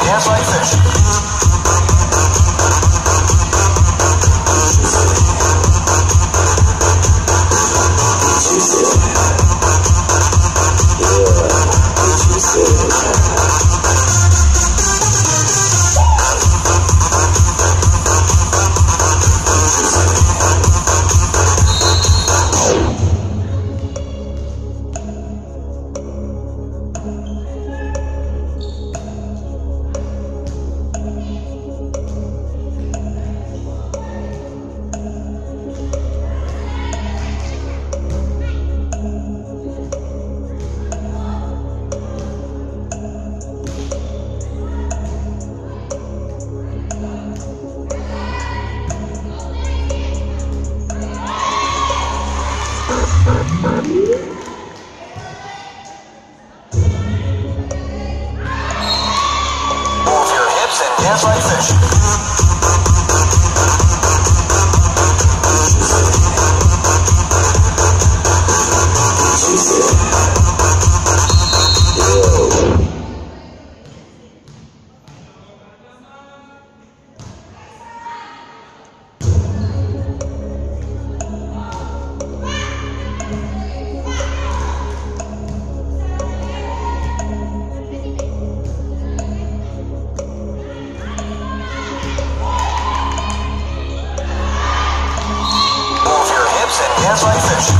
dance like fish. Dance like fish. Dance like fish.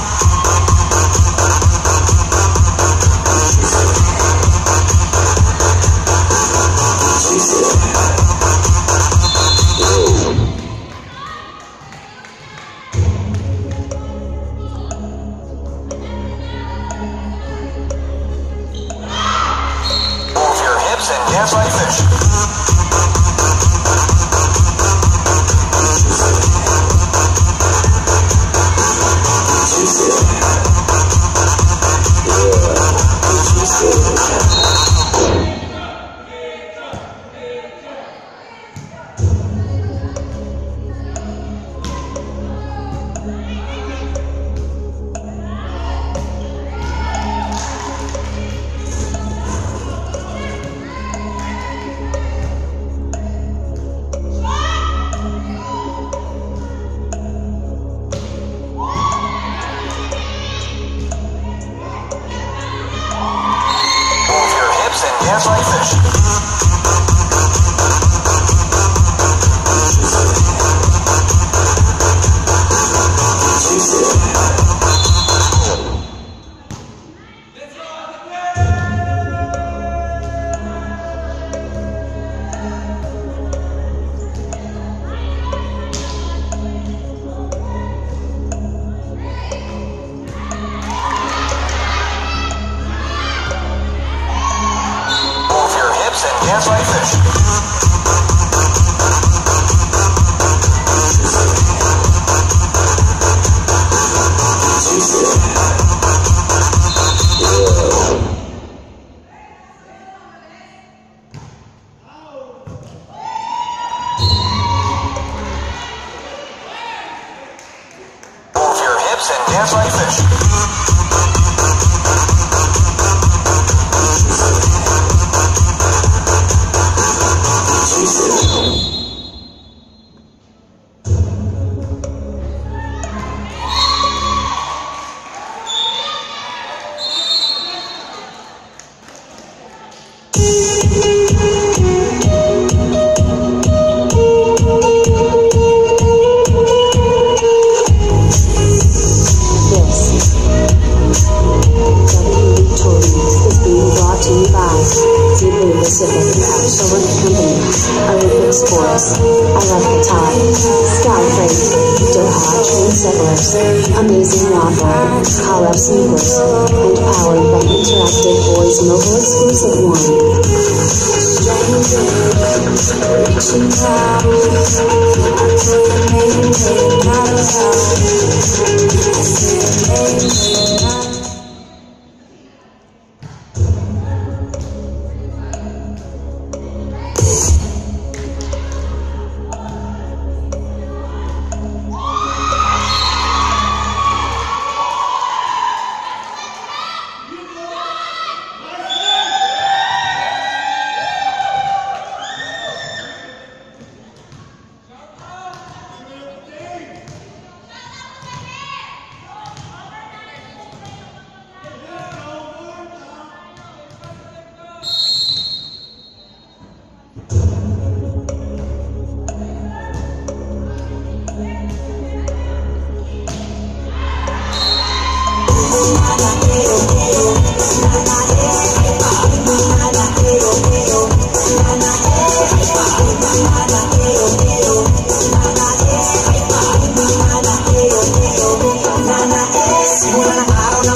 Move your hips and dance like fish. Dance like fish. And dance like fish. Move your hips and dance like fish. Amazing waffle, color sneakers, and powered by interactive voice mobile exclusive one.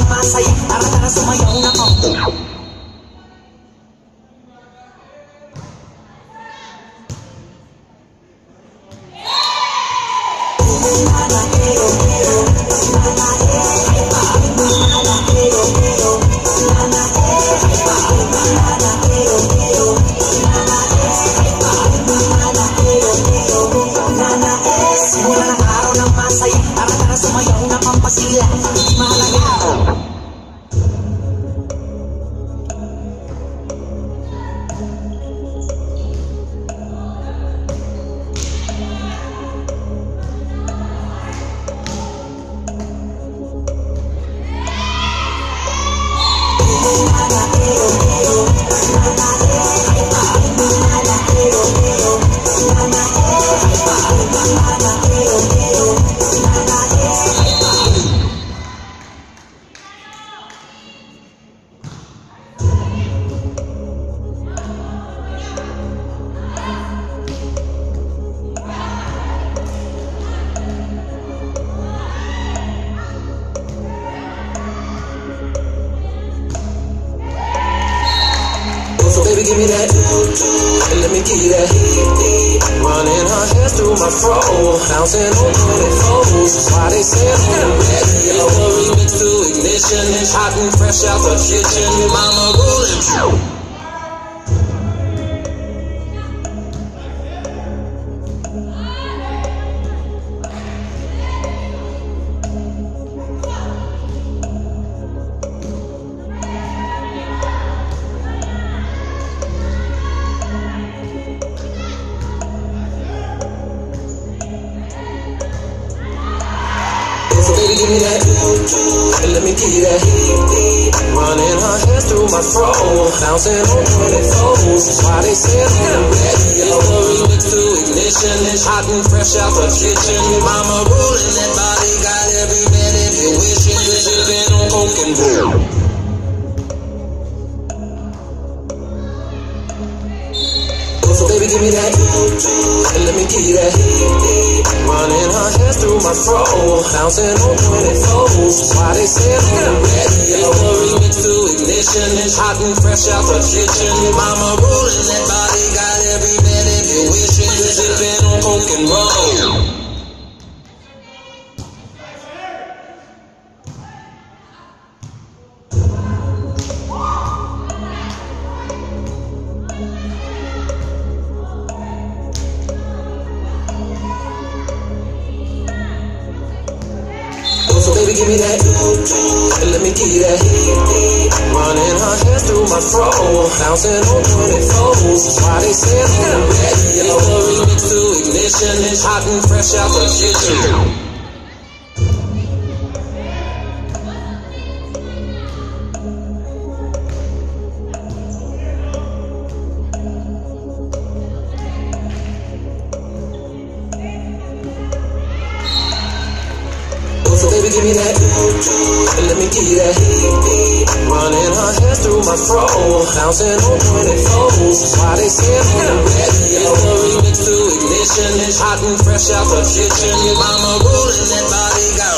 ng masaya. Tara sumayaw na ko. Sumayaw na pampasila, di mahalaga. So baby, give me that, and let me give you that. Running her hair through my fro, bouncing on 24s. Why they say I'm ready? A remix to ignition, hot and fresh out the kitchen. Mama rolling. So baby, give me that, and let me give you that. Running her hair through my fro, bouncing on 24s. Why they say I'm ready? A remix to ignition, hot and fresh out the kitchen. Mama rolling that body, got every man in here wishing. Sipping on coke and roll. So baby, give me that, and let me give you that. Running her hair through my fro, bouncing on 24s. Why they say I'm ready? A remix to ignition, hot and fresh out the kitchen. Mama rolling that body, got every man in here wishing. Sipping on coke and roll. So baby, give me that, and let me give you that. Running her hair through my fro, bouncing on 24s. Why they say I'm ready? A remix to ignition, hot and fresh out the kitchen. So baby, give me that, and let me give you that. Running her hair through my fro, bouncing on 24s. Why they say I'm ready? A remix to ignition, hot and fresh out the kitchen. Mama rolling that body, go.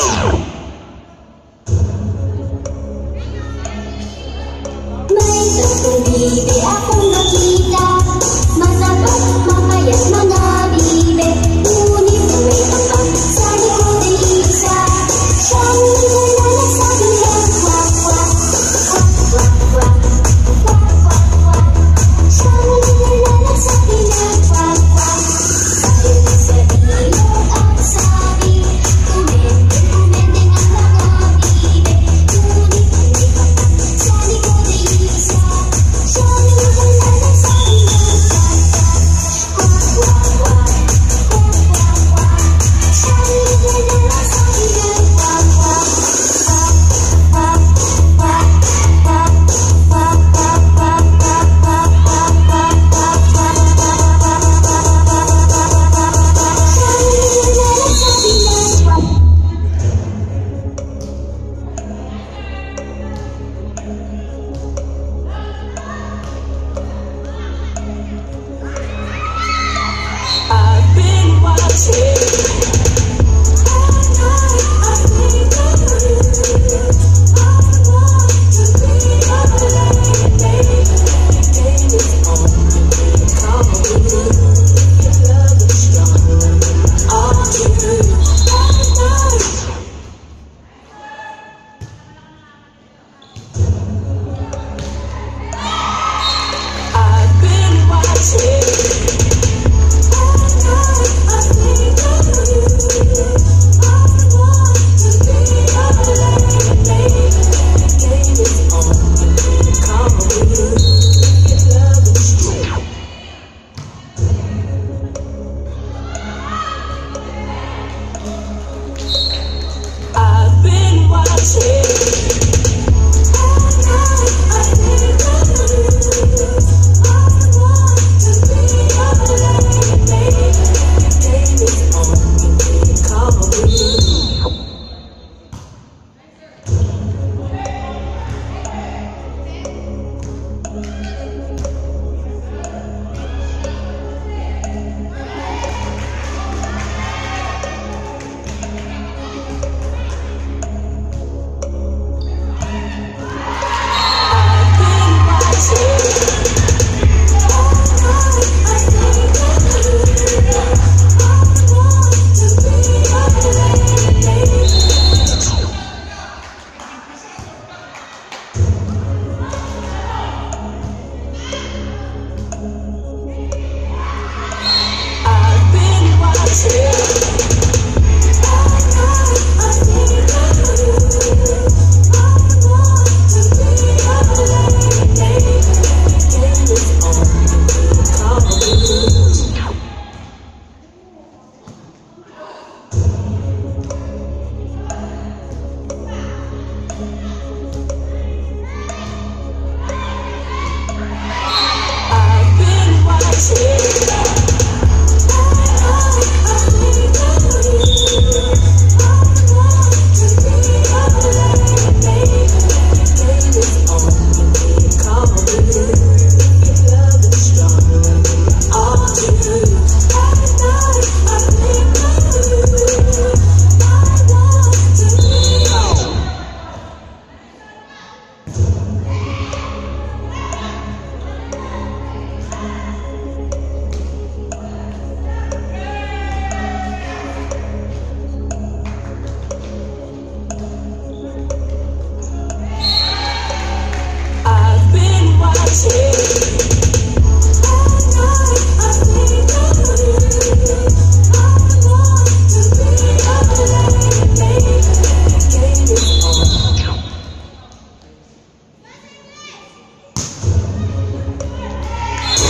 May tatlong bibi akong nakita, masarap makayat mga bibi. Ngunit may kapag sa likod ay isa, siyang naglalag sa aking wak wak wak. Wak wak wak, wak wak wak. Siyang naglalag sa aking wak wak. Dahil sa ilog at sabi, kumendeng ang mga bibi. Ngunit may kapag sa likod ay isa, siyang naglalag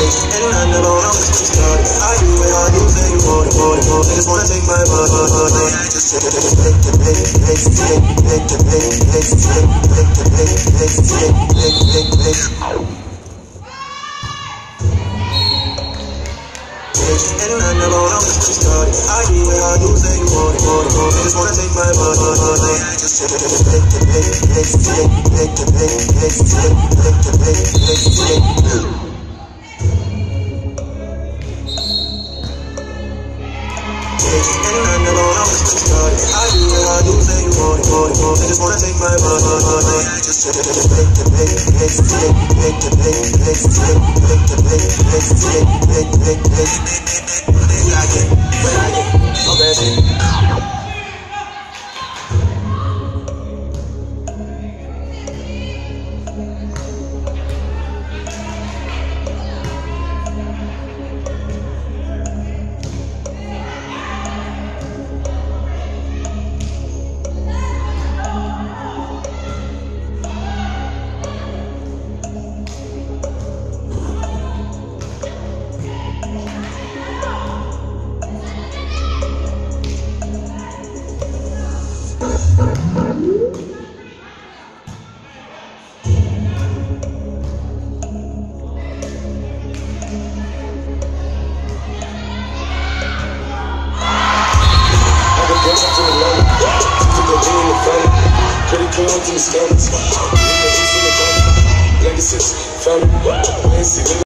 And I never wanna get started. I do it how you say you want it. They just wanna take my money. I just take and I never wanna get started. I do it how you say you want it. They just wanna take my money. I just and I never wanna get started. I do it how you say you want it. They just wanna take my money. I just Legacy, family,